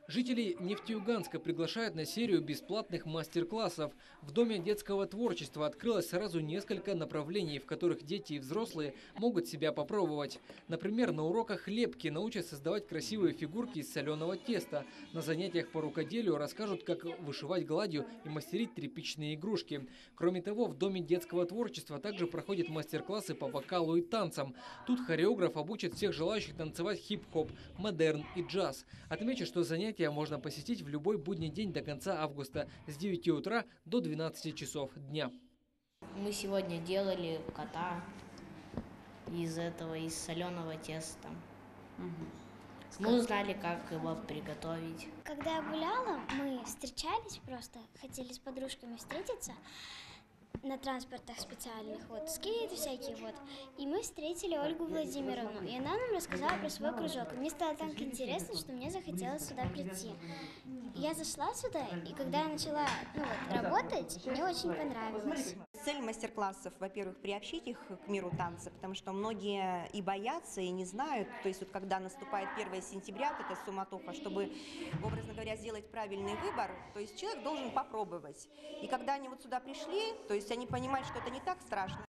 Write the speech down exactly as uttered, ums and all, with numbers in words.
Жители Нефтеюганска приглашают на серию бесплатных мастер-классов. В Доме детского творчества открылось сразу несколько направлений, в которых дети и взрослые могут себя попробовать. Например, на уроках лепки научат создавать красивые фигурки из соленого теста. На занятиях по рукоделию расскажут, как вышивать гладью и мастерить тряпичные игрушки. Кроме того, в Доме детского творчества также проходят мастер-классы по вокалу и танцам. Тут хореограф обучит всех желающих танцевать хип-хоп, модерн и джаз. Отмечу, что занятия можно посетить в любой будний день до конца августа с девяти утра до двенадцати часов дня. Мы сегодня делали кота из этого, из соленого теста. Угу. Мы узнали, как его приготовить. Когда я гуляла, мы встречались просто, хотели с подружками встретиться на транспортах специальных, вот, скейты всякие, вот. И мы встретили Ольгу Владимировну, и она нам рассказала про свой кружок. И мне стало так интересно, что мне захотелось сюда прийти. Я зашла сюда, и когда я начала ну, вот, работать, мне очень понравилось. Цель мастер-классов, во-первых, приобщить их к миру танца, потому что многие и боятся, и не знают. То есть вот когда наступает первое сентября, вот эта суматоха, чтобы, образно говоря, сделать правильный выбор, то есть человек должен попробовать. И когда они вот сюда пришли, то есть они понимают, что это не так страшно.